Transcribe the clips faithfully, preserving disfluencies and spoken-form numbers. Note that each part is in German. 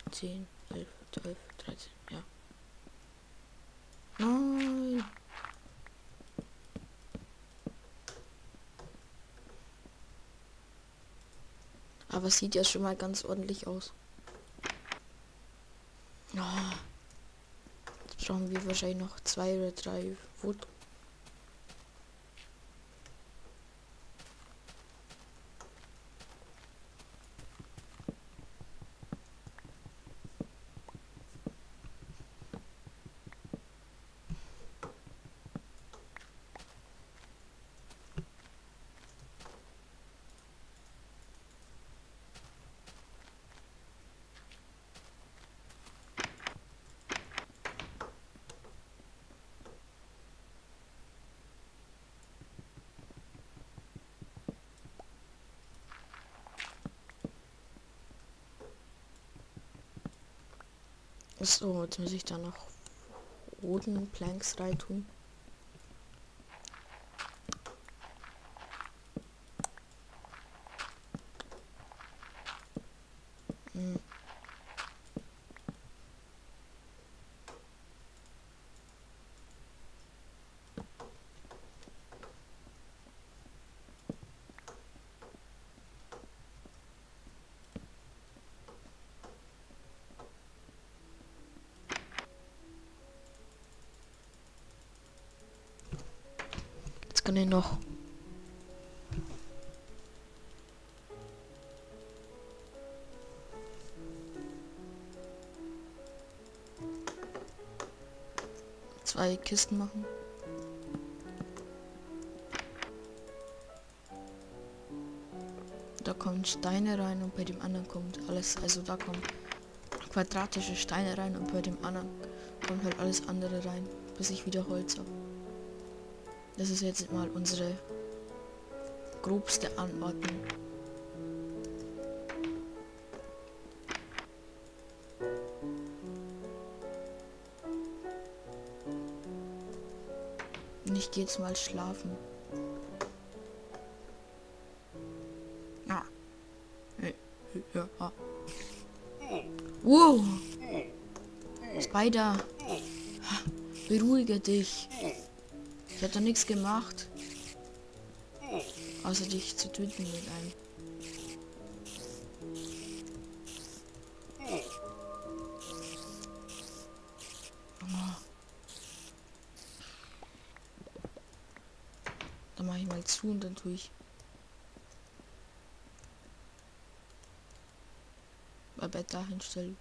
zehn, elf, zwölf, dreizehn, ja. Nein. Aber es sieht ja schon mal ganz ordentlich aus. Oh. Jetzt brauchen wir wahrscheinlich noch zwei oder drei Wood. So, jetzt muss ich da noch roten Planks rein tun. Hm. Jetzt kann ich noch zwei Kisten machen. Da kommen Steine rein und bei dem anderen kommt alles, also da kommen quadratische Steine rein und bei dem anderen kommt halt alles andere rein, bis ich wieder Holz habe. Das ist jetzt mal unsere grobste Anordnung. Und ich gehe jetzt mal schlafen. Ah. Ja. Ah. Wow. Spider. Beruhige dich. Ich hab doch nichts gemacht. Außer dich zu töten mit einem. Oh. Dann mache ich mal zu und dann tue ich mein Bett da hinstellen.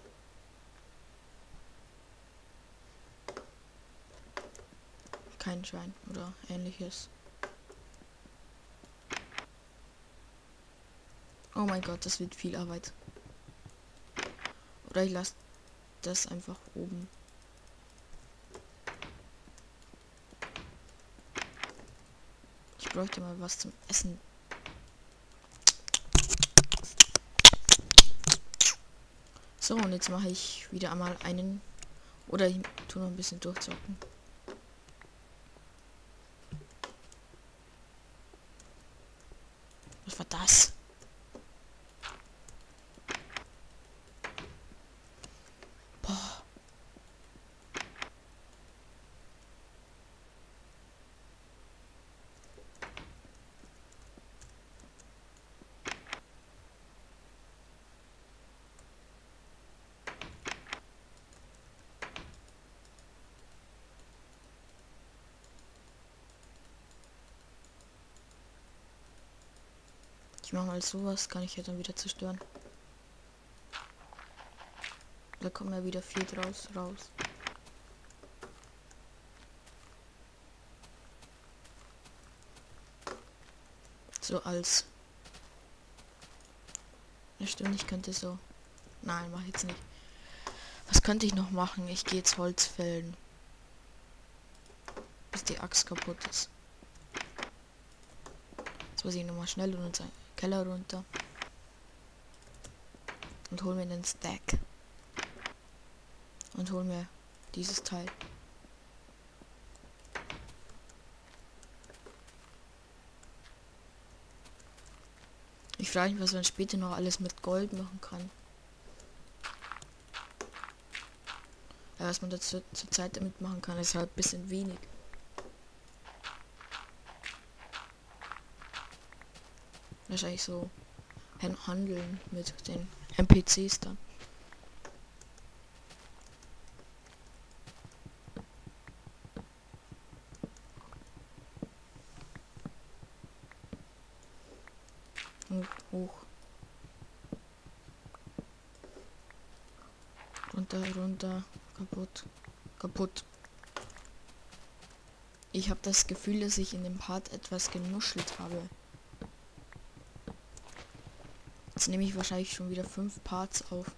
Kein Schwein oder ähnliches. Oh mein Gott, das wird viel Arbeit. Oder ich lasse das einfach oben. Ich bräuchte mal was zum Essen. So, und jetzt mache ich wieder einmal einen. Oder ich tue noch ein bisschen durchzocken. Was war das? Boah. Ich mache mal sowas, kann ich ja dann wieder zerstören. Da kommen ja wieder vier draus raus. So als. Ja stimmt, ich könnte so. Nein, mach ich jetzt nicht. Was könnte ich noch machen? Ich gehe jetzt Holz fällen. Bis die Axt kaputt ist. Jetzt muss ich nochmal schnell in unseren Keller runter. Und hol mir den Stack. Und hol mir dieses Teil. Ich frage mich, was man später noch alles mit Gold machen kann. Ja, was man dazu zur Zeit damit machen kann, ist halt ein bisschen wenig. Wahrscheinlich so handeln mit den N P Cs dann. Und hoch. Runter, runter. Kaputt. Kaputt. Ich habe das Gefühl, dass ich in dem Part etwas genuschelt habe. Jetzt nehme ich wahrscheinlich schon wieder fünf Parts auf.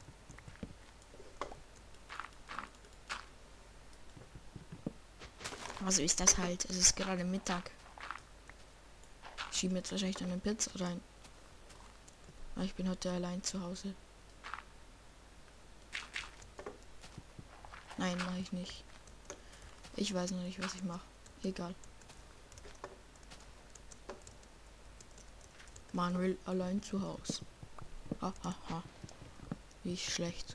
Also ist das halt. Es ist gerade Mittag. Ich schiebe jetzt wahrscheinlich dann eine Pizza rein. Aber ich bin heute allein zu Hause. Nein, mache ich nicht. Ich weiß noch nicht, was ich mache. Egal. Manuel allein zu Hause. Ha, ha, ha. Wie schlecht.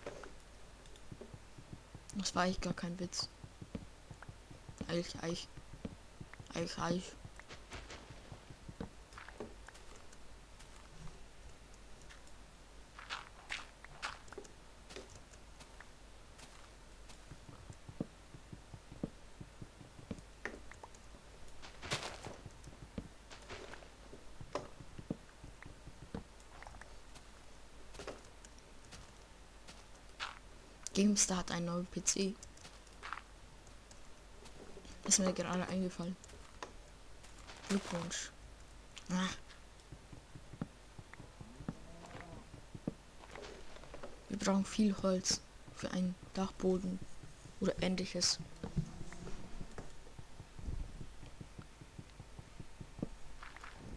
Das war eigentlich gar kein Witz. Eich, eich. Eich, eich. GameStar hat einen neuen P C. Ist mir gerade eingefallen. Glückwunsch. Ah. Wir brauchen viel Holz für einen Dachboden oder ähnliches.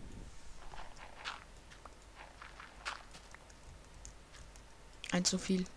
Ein zu viel.